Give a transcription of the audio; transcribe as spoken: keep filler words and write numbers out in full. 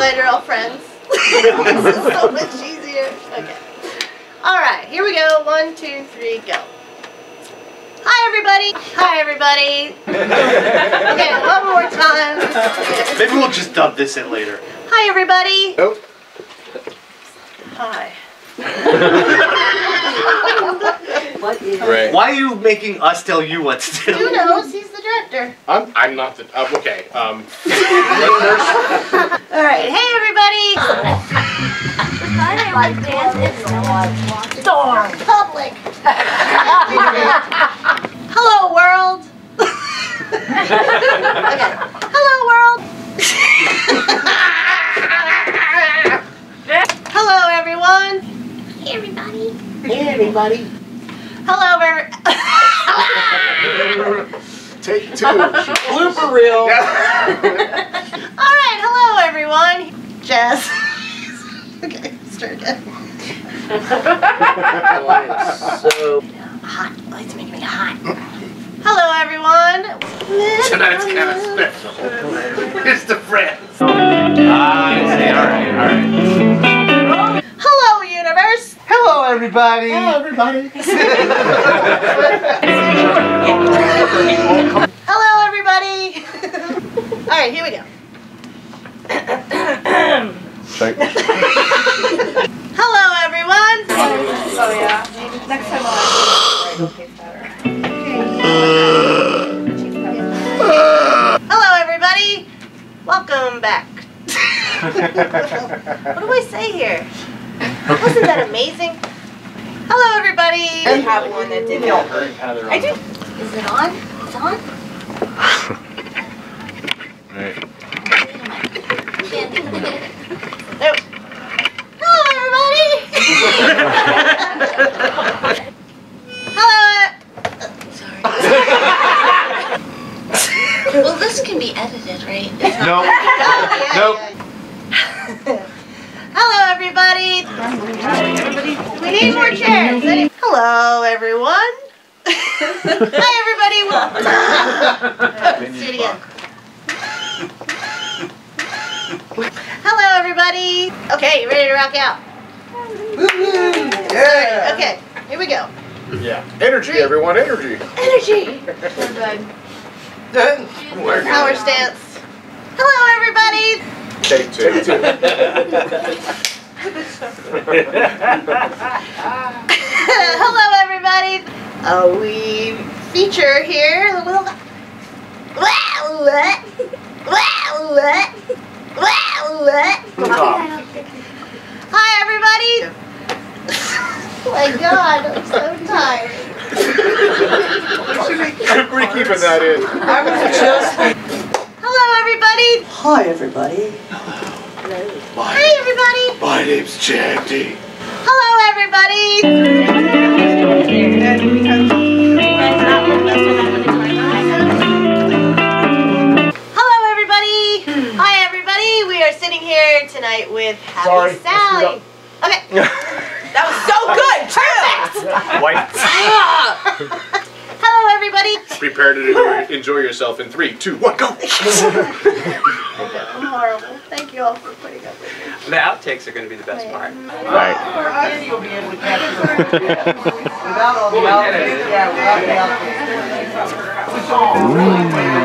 glad you're all friends. This is so much easier. Okay. Alright, here we go. One, two, three, go. Hi everybody! Hi everybody! Okay, one more time. Maybe we'll just dub this in later. Hi everybody! Nope. Hi. What is Right. Why are you making us tell you what to do? Who knows? He's the director. I'm, I'm not the, uh, okay, um. Alright, hey everybody! my dance is Storm! Public! Hello world! Okay. Hello world! Hello everyone! Hey everybody! Hey everybody! Hello every- Take two. Blooper reel! Alright, hello everyone! Jazz. Okay, start again. So Hot. Lights making me hot. Hello everyone! Tonight's kind of special. It's the friends. Ah, I see. Alright, alright. Hello universe! Hello everybody! Hello, everybody. Hello everybody! Alright, here we go. Check. Hello everyone! Oh yeah. Next time I'll actually taste better. Hello everybody! Welcome back. What do I say here? Wasn't that amazing? Hello everybody! I have one that didn't. I do. Is it on? It's on? Right. Nope. Hello everybody! Hello! Sorry. Well, this can be edited, right? It's not- Nope. Oh, yeah, Nope. yeah. Hello everybody! We need more chairs. Any- Hello everyone! Hi everybody! Let's do it again. Hello everybody! Okay, you ready to rock out? Yeah! Okay, here we go. Yeah. Energy, everyone, energy. Energy! We're Power stance. Hello everybody! Take two. Take two. Hello everybody! Uh, we feature here the little... Hi everybody! Oh my god, I'm so tired. We're keeping that in. I was just. Hello everybody! Hi everybody. Hey everybody! My name's Chandy. Hello everybody! Hello everybody! Hi everybody! We are sitting here tonight with Happy Sorry, I Sally. Okay. That was so good, too. White. Hello everybody! Prepare to enjoy, enjoy yourself in three, two, one, go. I'm horrible. Thank you all for putting up with me. The outtakes are going to be the best part. Right. You'll be able to capture it. Without all the outfits, yeah, without the outfits.